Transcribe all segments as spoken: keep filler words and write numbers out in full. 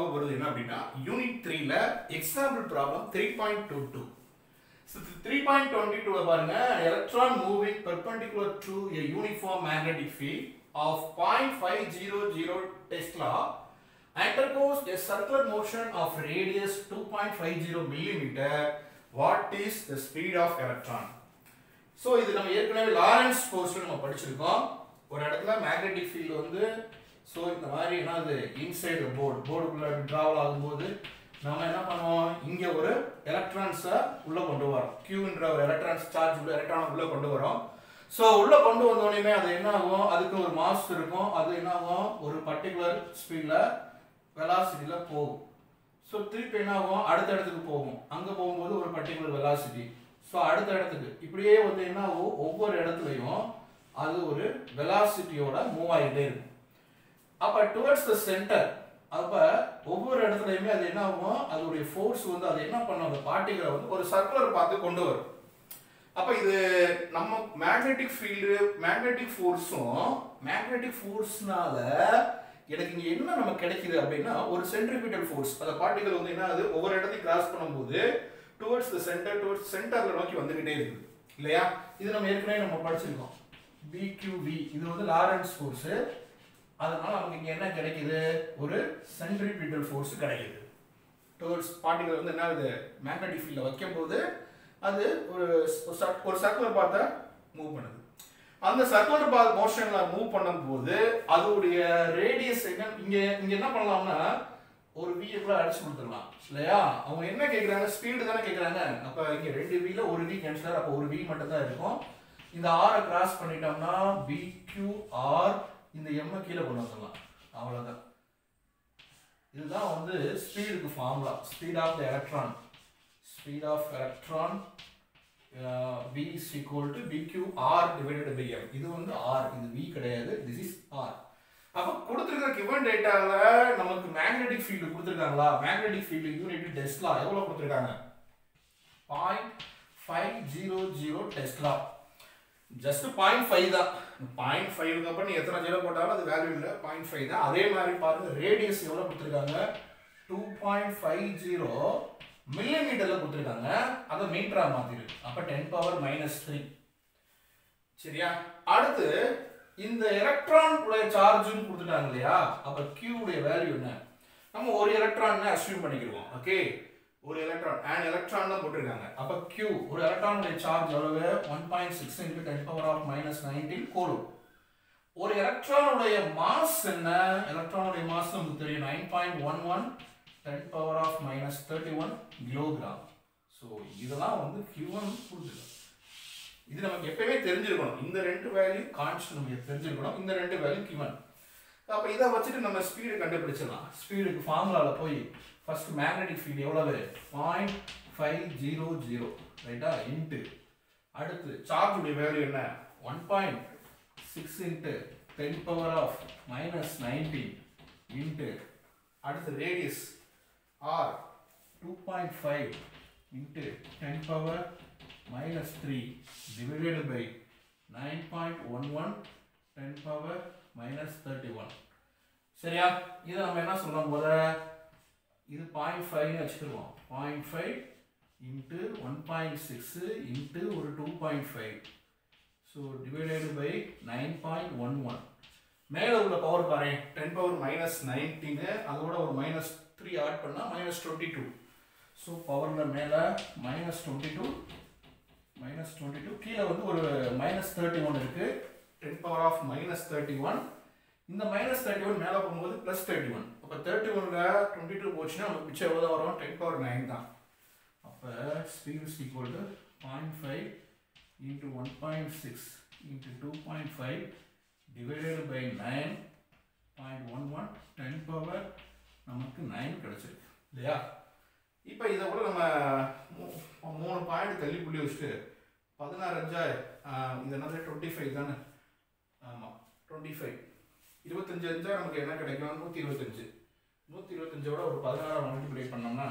பார்க்க போறது என்ன அப்படின்னா யூனிட் three ல example problem three point two two. So three point two two பாருங்க, electron moving perpendicular to a uniform magnetic field of zero point five zero zero Tesla undergoes a circular motion of radius two point five zero millimeter. What is the speed of electron? So இது நம்ம ஏற்கனவே Lawrence ஃபோர்ஸ்ல நம்ம படிச்சிருக்கோம். ஒரு இடத்துல magnetic field வந்து so இந்த மாதிரி என்னது இன்சைட் போர்டு போர்டுக்குள்ள டிராவல் ஆகும்போது நாம என்ன பண்ணுவோம், இங்க ஒரு எலக்ட்ரான்ஸை உள்ள கொண்டு வரோம். Q என்ற ஒரு எலக்ட்ரான்ஸ் சார்ஜ் உள்ள எலக்ட்ரான் உள்ள கொண்டு வரோம். சோ உள்ள கொண்டு வந்த உடனே அது என்ன ஆகும், அதுக்கு ஒரு மாஸ் இருக்கும். அது என்ன ஆகும், ஒரு பர்టిక్యులர் ஸ்பீட்ல வெலாசிட்டில போகும். சோ திருப்பி என்ன ஆகும், அடுத்த இடத்துக்கு போகும். அங்க போகும்போது ஒரு பர்టిక్యులர் வெலாசிட்டி. சோ அடுத்த இடத்துக்கு இப்படியே வந்து என்ன ஆகும், ஒவ்வொரு இடத்துலயும் அது ஒரு வெலாசிட்டியோட மூவ் ஆயிட்டே இருக்கும். அப்ப டுவர்ட்ஸ் தி சென்டர், அப்ப ஒவ்வொரு இடத்துலயுமே அது என்ன ஆகும், அதோட ஃபோர்ஸ் வந்து அது என்ன பண்ணும், அந்த பார்ட்டிகளை வந்து ஒரு சர்க்குலர் பாத்து கொண்டு வரும். அப்ப இது நம்ம மேக்னெட்டிக் ஃபீல்டு மேக்னெட்டிக் ஃபோர்ஸும் மேக்னெட்டிக் ஃபோர்ஸ்னால எனக்கு இங்க என்ன நமக்கு கிடைக்குது அப்படின்னா ஒரு சென்ட்ரிபியூட்டல் ஃபோர்ஸ். அந்த பார்ட்டிகள் வந்து என்ன ஆகுது, ஒவ்வொரு இடத்தையும் கிராஸ் பண்ணும்போது டுவர்ட்ஸ் தி சென்டர் டுவர்ட்ஸ் சென்டர்ல நோக்கி வந்துகிட்டே இருக்குது இல்லையா. இது நம்ம ஏற்கனவே நம்ம படிச்சிருக்கோம். B Q V இது வந்து லாரன்ஸ் ஃபோர்ஸ். அதனால நமக்கு இங்க என்ன கிடைக்குது, ஒரு சென்ட்ரிபியூட்டல் ஃபோர்ஸ் கிடைக்குது. டுவர்ட்ஸ் பார்ட்டிகள் வந்து என்ன ஆகுது, மேக்னெட்டிக் ஃபீல்ட்ல வைக்கும்போது அது ஒரு ஒரு சர்க்குலர் பாத்தை மூவ் பண்ணுது. அந்த சர்க்குலர் பாத் மோஷன்ல மூவ் பண்ணும்போது அதோடைய ரேடியஸ் என்ன, இங்க இங்க என்ன பண்ணலாம்னா ஒரு v கூட அடிச்சு கொடுத்துடலாம் இல்லையா. அவங்க என்ன கேக்குறாங்க, ஸ்பீடு தானே கேக்குறாங்க. அப்ப இங்க ரெண்டு v ல ஒரு v கேன்சல், அப்ப ஒரு v மட்டும் தான் இருக்கும். இந்த r கிராஸ் பண்ணிட்டோம்னா B Q R, இந்த m கீழே கொண்டு வந்துடலாம், அவ்வளவுதான். இதுதான் வந்து ஸ்பீடுக்கு formula. Speed of the electron, speed of electron v is equal to B Q R divided by m. இது வந்து r, இது v கிடையாது, this is r. அப்ப கொடுத்திருக்கிற given டேட்டால நமக்கு மேக்னெட்டிக் ஃபீல்ட் கொடுத்திருக்காங்களா, மேக்னெட்டிக் ஃபீல்ட் யூனிட் டெஸ்லா எவ்வளவு கொடுத்திருக்காங்க, zero point five zero zero tesla. Just zero point five தான். zero point five க்கு அப்புறம் நீ எத்தனை ஜீரோ போட்டாலும் அது வேல்யூ இல்ல, zero point five தான். அதே மாதிரி பாருங்க ரேடியஸ் எவ்வளவு கொடுத்திருக்காங்க, two point five zero மில்லிமீட்டர்ல கொடுத்திருக்காங்க. அத மீட்டரா மாத்திரு, அப்ப ten power minus three. சரியா. அடுத்து இந்த எலக்ட்ரான் உடைய சார்ஜ்னு கொடுத்துட்டாங்க இல்லையா. அப்ப Q உடைய வேல்யூ என்ன, நம்ம ஒரு எலக்ட்ரான் அஸ்யூம் பண்ணிக்கிறோம். ஓகே, ஒரு எலக்ட்ரான் and எலக்ட்ரான் தான் போட்டுருக்காங்க. அப்ப Q ஒரு எலக்ட்ரானுடைய சார்ஜ் எவ்வளவு, one point six into ten power of minus nineteen coulomb. ஒரு எலக்ட்ரானுடைய மாஸ் என்ன, எலக்ட்ரானுடைய மாஸ் நமக்கு தெரியும் nine point one one ten power of minus thirty-one kilogram. So இதெல்லாம் வந்து Q one கொடுத்துருக்காங்க. இது நமக்கு எப்பவுமே தெரிஞ்சிருக்கணும். இந்த ரெண்டு வேல்யூ கான்ஸ்டன்ட் நமக்கு தெரிஞ்சிருக்கணும், இந்த ரெண்டு வேல்யூ given. அப்ப இத வச்சிட்டு நம்ம ஸ்பீடு கண்டுபிடிச்சிடலாம். ஸ்பீடுக்கு ஃபார்முலால போய் ஃபர்ஸ்ட் மேக்னெட்டிக் ஃபீல்ட் எவ்வளவு, zero point five zero zero ரைட்டா, இன்டு அடுத்து சார்ஜ் உடைய வேல்யூ என்ன, one point six into ten power of minus nineteen into அடுத்து radius r two point five into ten power minus three divided by nine point one one ten power minus thirty-one. சரியா. இத நம்ம என்ன சொல்றோம், போல இது zero point five னு வச்சுக்குவோம். zero point five into one point six into ஒரு two point five, so divided by nine point one one. மேல உள்ள பவர் பாருங்க, ten power minus nineteen, அதோட ஒரு minus three ஆட் பண்ணா minus twenty-two. so பவர்ல மேல minus twenty-two minus twenty-two, கீழ வந்து ஒரு minus thirty-one இருக்கு, ten power of minus thirty-one. இந்த minus thirty-one மேல போகும்போது plus thirty-one. அப்ப thirty-one ல twenty-two போச்சுனா நமக்கு மிச்சம் எவ்வளவு வரும், ten power nine தான். அப்ப speed is equal to zero point five into one point six into two point five divided by nine point one one ten power நமக்கு nine கிடைச்சிருக்கு இல்லையா. இப்போ இத கூட நம்ம மூணு பாயிண்ட் தள்ளி புள்ளி வச்சிட்டு பதினாறு அஞ்சா இது என்னது twenty-five தானே. ஆமா twenty-five, இருபத்தஞ்சு அஞ்சா நமக்கு என்ன கிடைக்கும், நூத்தி இருபத்தஞ்சு. நூத்தி இருபத்தஞ்சோட ஒரு பதினாறு மல்டிப்ளை பண்ணோம்னா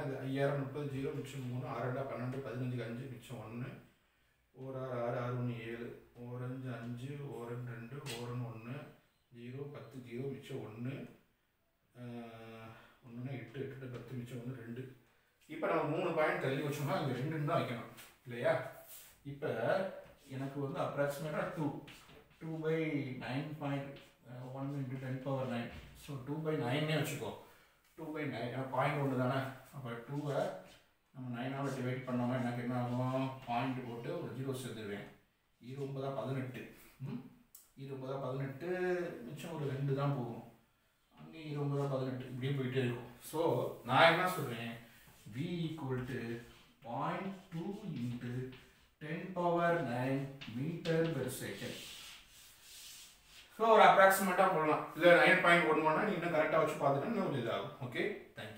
இது ஐயாயிரம் முப்பது ஜீரோ மிச்சம் மூணு ஆறுடா பன்னெண்டு பதினஞ்சுக்கு அஞ்சு மிச்சம் ஒன்று ஒரு ஆறு ஆறு ஆறு ஒன்று ஏழு ஓரஞ்சு அஞ்சு ஓரன் ரெண்டு ஓரன் ஒன்று ஜீரோ பத்து ஜீரோ மிச்சம் ஒன்று ஒன்றுனா எட்டு எட்டு பத்து மிச்சம் ஒன்று ரெண்டு. இப்போ நம்ம மூணு பாயிண்ட் தள்ளி வச்சோம்னா அங்கே ரெண்டுன்னு தான் வைக்கணும் இல்லையா? இப்போ எனக்கு வந்து அப்ராக்சிமேட்டாக two two by nine point one into ten power nine. So two by நைன்னே வச்சுக்கோ. டூ பை நைன் ஏன்னா பாயிண்ட் ஒன்று தானே. அப்போ டூவை நம்ம நைனால் டிவைட் பண்ணோம்னா எனக்கு என்ன ஆகும்? பாயிண்ட் போட்டு ஒரு ஜீரோ சேர்த்துருவேன். இருபதா பதினெட்டு ம் இருபதா பதினெட்டு மிச்சம் ஒரு ரெண்டு தான் போகும். அங்கேயும் இருபதா பதினெட்டு இப்படியே போயிட்டே இருக்கும். ஸோ நான் என்ன சொல்கிறேன்? v equal to zero point two into ten power nine meter per second. So ஒரு அப்ராக்சிமேட்டாக போடலாம். இல்லை நைன் பாயிண்ட் ஒன் ஒன்னா நீ இன்னும் கரெக்டாக வச்சு பார்த்துட்டா இன்னும் இதாகும். Okay, thank you.